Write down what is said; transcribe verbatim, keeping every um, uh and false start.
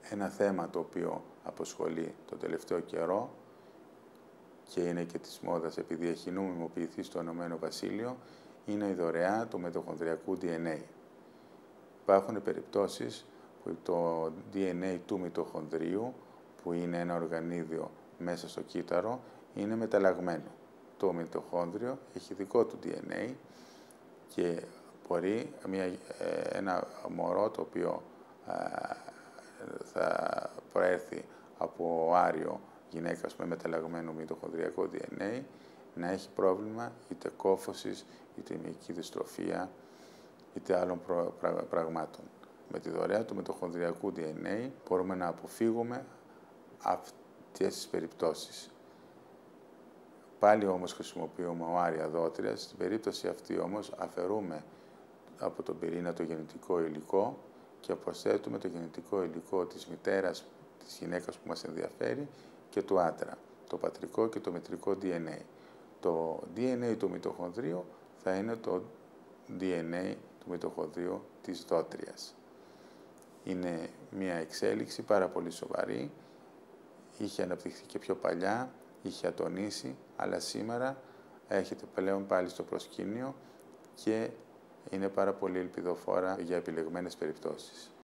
Ένα θέμα το οποίο απασχολεί τον τελευταίο καιρό και είναι και της μόδας επειδή έχει νομιμοποιηθεί στο Ηνωμένο Βασίλειο, είναι η δωρεά του μυτοχονδριακού ντι εν έι. Υπάρχουν περιπτώσεις που το ντι εν έι του μυτοχονδρίου, που είναι ένα οργανίδιο μέσα στο κύτταρο, είναι μεταλλαγμένο. Το μυτοχόνδριο έχει δικό του ντι εν έι και μπορεί μια, ένα μωρό το οποίο α, θα προέρθει από άριο γυναίκας με μεταλλαγμένο μυτοχονδριακό ντι εν έι να έχει πρόβλημα είτε κόφωσης, είτε μυϊκή δυστροφία, είτε άλλων προ, πρα, πραγμάτων. Με τη δωρεά του μυτοχονδριακού ντι εν έι μπορούμε να αποφύγουμε αυτές τις περιπτώσεις. Πάλι όμως χρησιμοποιούμε οάρια δότρια. Στην περίπτωση αυτή όμως αφαιρούμε από τον πυρήνα το γενετικό υλικό και προσθέτουμε το γενετικό υλικό της μητέρας, της γυναίκας που μας ενδιαφέρει και του άντρα, το πατρικό και το μητρικό ντι εν έι. Το ντι εν έι του μυτοχονδρίου θα είναι το ντι εν έι του μυτοχονδρίου της δότριας. Είναι μια εξέλιξη πάρα πολύ σοβαρή, είχε αναπτυχθεί και πιο παλιά, είχε ατονίσει, αλλά σήμερα έρχεται πλέον πάλι στο προσκήνιο και είναι πάρα πολύ ελπιδοφόρα για επιλεγμένες περιπτώσεις.